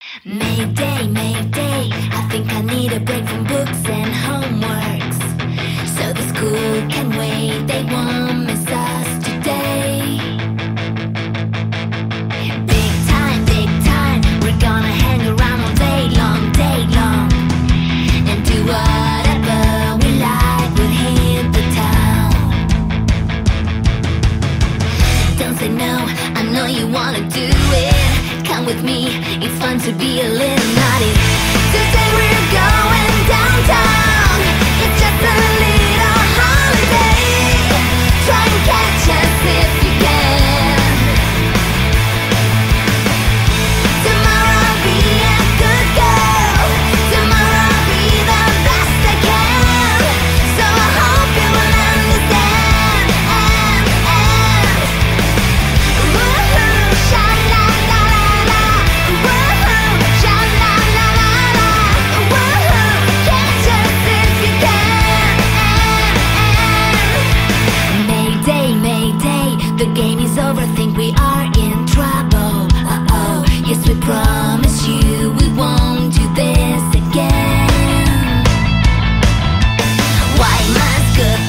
Mayday, mayday, I think I need a break from books and homeworks. So the school can wait, they won't miss us today. Big time, we're gonna hang around all day long, and do whatever we like, we'll hit the town. Don't say no, I know you wanna do it. Come with me, it's fun to be a little naughty. Today we're going downtown. It's just a little holiday. Try and catch us if you can. Tomorrow I'll be a good girl. Tomorrow I'll be the best I can. So I hope you will understand. Woohoo, sha-la-la-la-la. Woohoo, sha-la-la-la-la. Woohoo, catch us if you can. Mayday, mayday, the game is over, think we are in trouble. Uh-oh, yes we promise you we won't do this again. Why must good